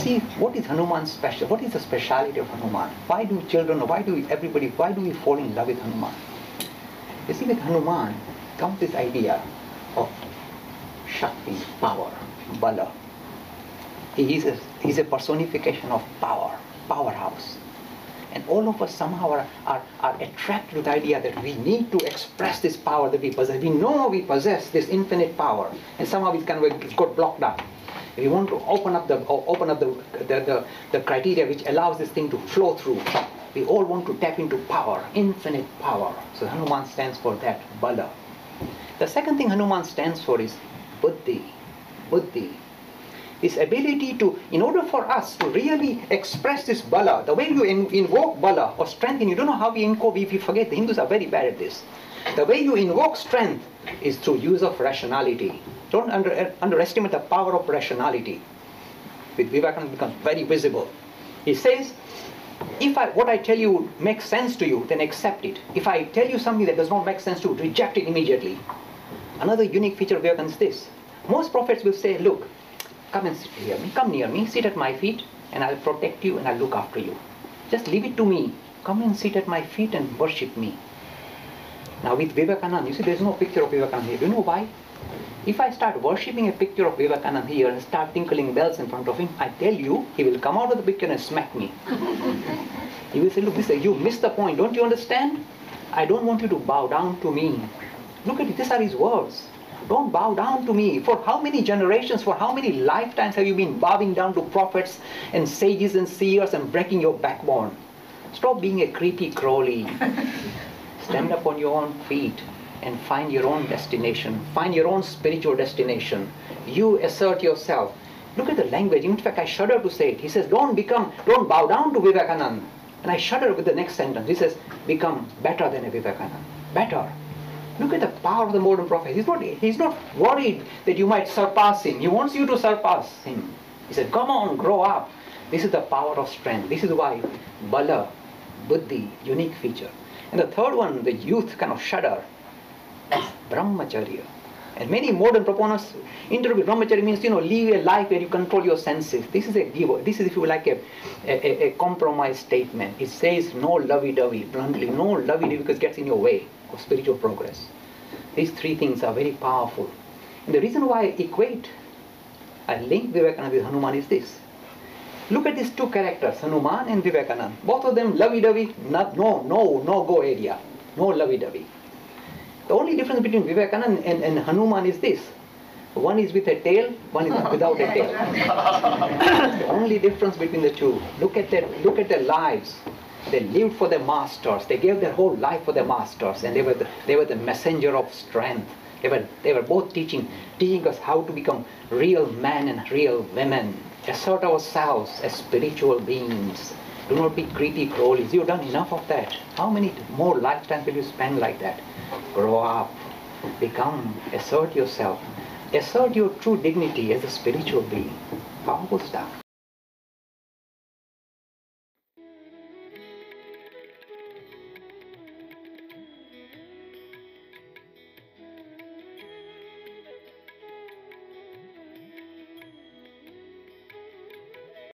see, what is Hanuman special? What is the speciality of Hanuman? Why do children, why do we fall in love with Hanuman? You see, with Hanuman comes this idea of Shakti, power, Bala. He is a personification of power, powerhouse. And all of us somehow are attracted to the idea that we need to express this power that we possess. We know we possess this infinite power, and somehow it's got blocked up. We want to open up the criteria which allows this thing to flow through. We all want to tap into power, infinite power. So Hanuman stands for that, Bala. The second thing Hanuman stands for is Buddhi. Buddhi. This ability to, in order for us to really express this Bala, the way you invoke Bala or strength, and you don't know how we invoke, if you forget, the Hindus are very bad at this. The way you invoke strength is through use of rationality. Don't underestimate the power of rationality. With Vivekananda, it becomes very visible. He says, if what I tell you makes sense to you, then accept it. If I tell you something that does not make sense to you, reject it immediately. Another unique feature of Vivekananda is this. Most prophets will say, look, come and sit near me, come near me, sit at my feet, and I'll protect you and I'll look after you. Just leave it to me. Come and sit at my feet and worship me. Now with Vivekananda, you see, there's no picture of Vivekananda here. Do you know why? If I start worshipping a picture of Vivekananda here and start tinkling bells in front of him, I tell you, he will come out of the picture and smack me. He will say, look, you missed the point. Don't you understand? I don't want you to bow down to me. Look at it, these are his words. Don't bow down to me. For how many generations, for how many lifetimes have you been bowing down to prophets and sages and seers and breaking your backbone? Stop being a creepy crawly. Stand up on your own feet and find your own destination. Find your own spiritual destination. You assert yourself. Look at the language. In fact, I shudder to say it. He says, don't bow down to Vivekananda. And I shudder with the next sentence. He says, become better than a Vivekananda. Better. Look at the power of the modern prophet. He's not worried that you might surpass him. He wants you to surpass him. He said, come on, grow up. This is the power of strength. This is why Bala, Buddhi, unique feature. And the third one, the youth kind of shudder, is Brahmacharya. And many modern proponents interpret Brahmacharya means, live a life where you control your senses. This is if you like, a compromise statement. It says no lovey-dovey, bluntly, no lovey-dovey because it gets in your way of spiritual progress. These three things are very powerful. And the reason why I link Vivekananda with Hanuman is this. Look at these two characters, Hanuman and Vivekananda. Both of them lovey-dovey, no-go area. No lovey-dovey. The only difference between Vivekananda and Hanuman is this. One is with a tail, one is without a tail. The only difference between the two. Look at their lives. They lived for their masters. They gave their whole life for their masters, and they were the messenger of strength. They were both teaching us how to become real men and real women. Assert ourselves as spiritual beings. Do not be creepy crawlies. You've done enough of that. How many more lifetimes will you spend like that? Grow up. Become. Assert yourself. Assert your true dignity as a spiritual being. Powerful stuff.